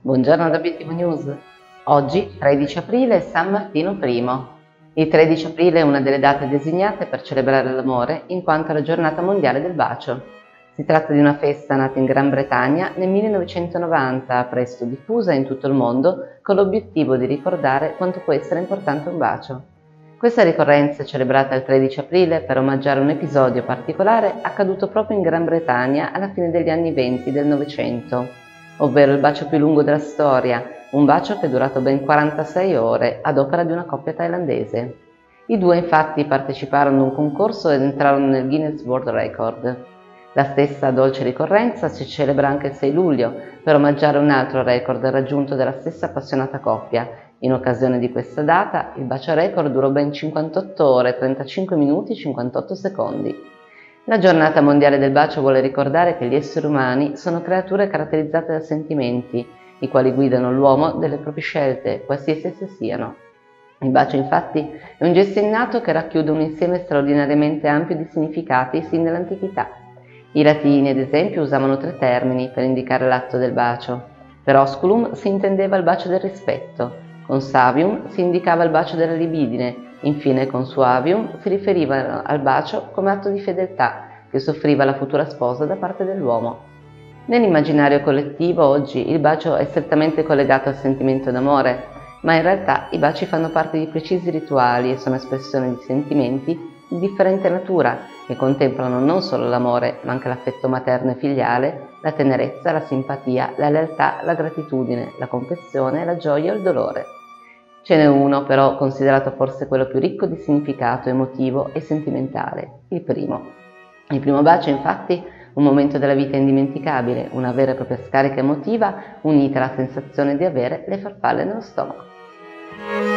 Buongiorno da Obiettivo News. Oggi, 13 aprile, è San Martino I. Il 13 aprile è una delle date designate per celebrare l'amore in quanto è la giornata mondiale del bacio. Si tratta di una festa nata in Gran Bretagna nel 1990, presto diffusa in tutto il mondo, con l'obiettivo di ricordare quanto può essere importante un bacio. Questa ricorrenza è celebrata il 13 aprile per omaggiare un episodio particolare accaduto proprio in Gran Bretagna alla fine degli anni 20 del Novecento, ovvero il bacio più lungo della storia, un bacio che è durato ben 46 ore ad opera di una coppia thailandese. I due infatti parteciparono a un concorso ed entrarono nel Guinness World Record. La stessa dolce ricorrenza si celebra anche il 6 luglio per omaggiare un altro record raggiunto dalla stessa appassionata coppia. In occasione di questa data, il bacio record durò ben 58 ore, 35 minuti e 58 secondi. La giornata mondiale del bacio vuole ricordare che gli esseri umani sono creature caratterizzate da sentimenti, i quali guidano l'uomo delle proprie scelte, qualsiasi esse siano. Il bacio, infatti, è un gesto innato che racchiude un insieme straordinariamente ampio di significati sin dall'antichità. I latini, ad esempio, usavano 3 termini per indicare l'atto del bacio. Per osculum si intendeva il bacio del rispetto, con savium si indicava il bacio della libidine, infine con suavium si riferiva al bacio come atto di fedeltà che soffriva la futura sposa da parte dell'uomo. Nell'immaginario collettivo oggi il bacio è strettamente collegato al sentimento d'amore, ma in realtà i baci fanno parte di precisi rituali e sono espressione di sentimenti di differente natura che contemplano non solo l'amore ma anche l'affetto materno e filiale, la tenerezza, la simpatia, la lealtà, la gratitudine, la compassione, la gioia o il dolore. Ce n'è uno però considerato forse quello più ricco di significato emotivo e sentimentale, il primo. Il primo bacio, infatti, un momento della vita indimenticabile, una vera e propria scarica emotiva unita alla sensazione di avere le farfalle nello stomaco.